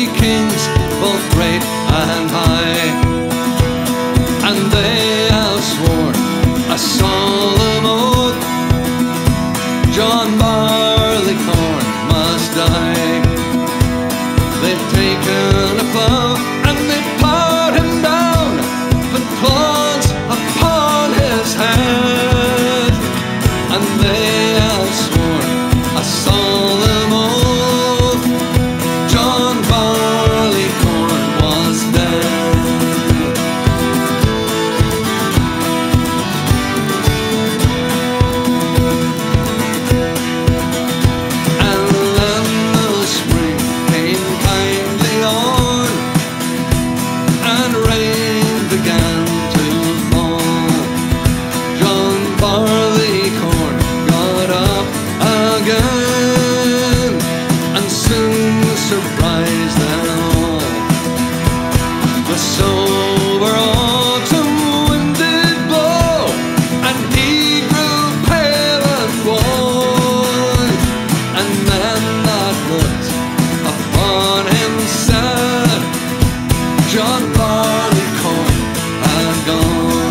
kings, both great and high, and they have sworn a solemn oath, John Barleycorn must die. They've taken a plough and they've plowed him down, put clods upon his head, and they have sworn a solemn oath, John Barleycorn was dead. And then the spring came kindly on, and rain began to fall. John Barleycorn got up again, and soon surprised them all. The sober autumn wind did blow, and he grew pale and wan, and men that looked upon him said, John Barleycorn had gone.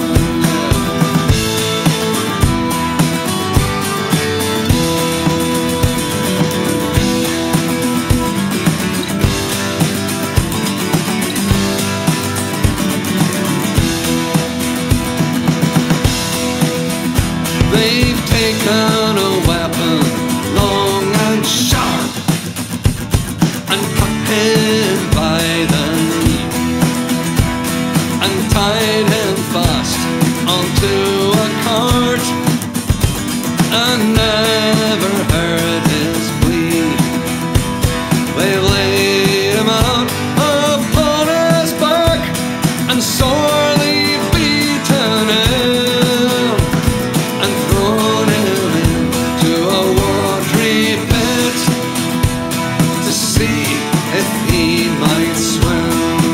They've taken a weapon long and sharp, and cut him by the knee, and tied him fast onto a cart, and never heard his plea. They've laid him out upon his back, and sorely beaten him, and thrown him into a watery pit, to see if he might swim.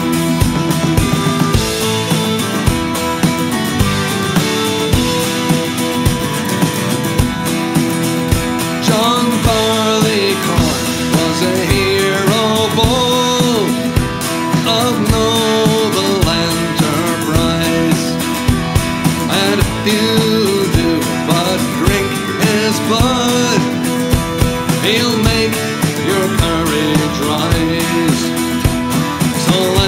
John Barleycorn was a hero bold, of noble enterprise, and if you do but drink his blood, he'll make your courage rise. So